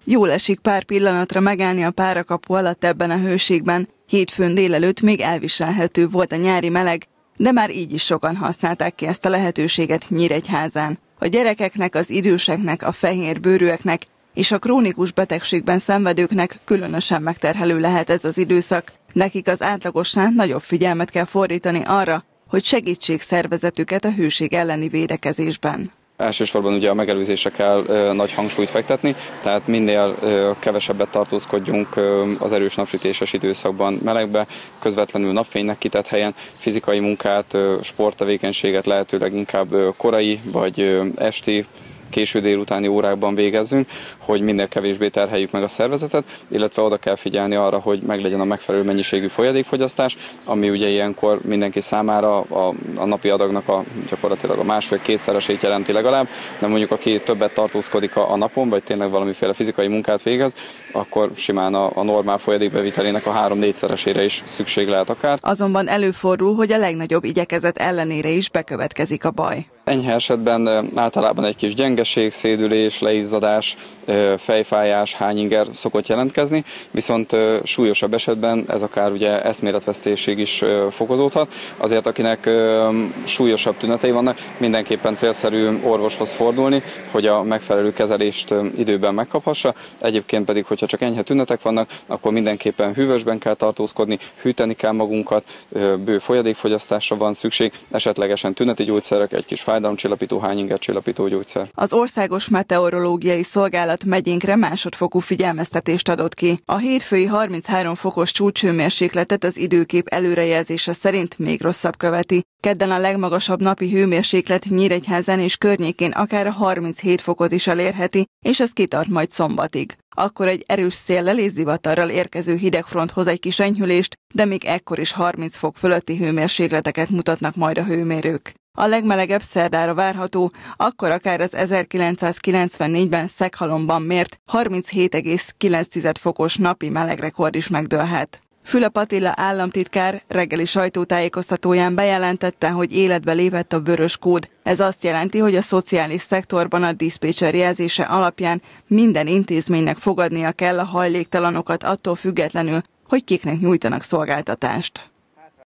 Jól esik pár pillanatra megállni a párakapu alatt ebben a hőségben. Hétfőn délelőtt még elviselhető volt a nyári meleg, de már így is sokan használták ki ezt a lehetőséget Nyíregyházán. A gyerekeknek, az időseknek, a fehérbőrűeknek és a krónikus betegségben szenvedőknek különösen megterhelő lehet ez az időszak. Nekik az átlagosnál nagyobb figyelmet kell fordítani arra, hogy segítsék szervezetüket a hőség elleni védekezésben. Elsősorban ugye a megelőzésre kell nagy hangsúlyt fektetni, tehát minél kevesebbet tartózkodjunk az erős napsütéses időszakban melegbe, közvetlenül napfénynek kitett helyen, fizikai munkát, sporttevékenységet lehetőleg inkább korai vagy esti, késő délutáni órákban végezzünk, hogy minél kevésbé terheljük meg a szervezetet, illetve oda kell figyelni arra, hogy meglegyen a megfelelő mennyiségű folyadékfogyasztás, ami ugye ilyenkor mindenki számára a napi adagnak gyakorlatilag a másfél-kétszeresét jelenti legalább, de mondjuk aki többet tartózkodik a napon, vagy tényleg valamiféle fizikai munkát végez, akkor simán a normál folyadékbevitelének a 3-4-szeresére is szükség lehet akár. Azonban előfordul, hogy a legnagyobb igyekezet ellenére is bekövetkezik a baj. Enyhe esetben általában egy kis gyengeség, szédülés, leizzadás, fejfájás, hányinger szokott jelentkezni, viszont súlyosabb esetben ez akár ugye eszméletvesztésig is fokozódhat. Azért akinek súlyosabb tünetei vannak, mindenképpen célszerű orvoshoz fordulni, hogy a megfelelő kezelést időben megkaphassa. Egyébként pedig, hogyha csak enyhe tünetek vannak, akkor mindenképpen hűvösben kell tartózkodni, hűteni kell magunkat, bő folyadékfogyasztásra van szükség, esetlegesen tüneti gyógyszerek, egy kis fájdalomcsillapító, hányingercsillapító gyógyszer. Az Országos Meteorológiai Szolgálat megyénkre másodfokú figyelmeztetést adott ki. A hétfői 33 fokos csúcshőmérsékletet az időkép előrejelzése szerint még rosszabb követi. Kedden a legmagasabb napi hőmérséklet Nyíregyházán és környékén akár a 37 fokot is elérheti, és ez kitart majd szombatig. Akkor egy erős széllel és zivatarral érkező hidegfront hoz egy kis enyhülést, de még ekkor is 30 fok fölötti hőmérsékleteket mutatnak majd a hőmérők. A legmelegebb szerdára várható, akkor akár az 1994-ben Szeghalomban mért 37,9 fokos napi melegrekord is megdőlhet. Fülöp Attila államtitkár reggeli sajtótájékoztatóján bejelentette, hogy életbe lépett a vörös kód. Ez azt jelenti, hogy a szociális szektorban a diszpécser jelzése alapján minden intézménynek fogadnia kell a hajléktalanokat attól függetlenül, hogy kiknek nyújtanak szolgáltatást.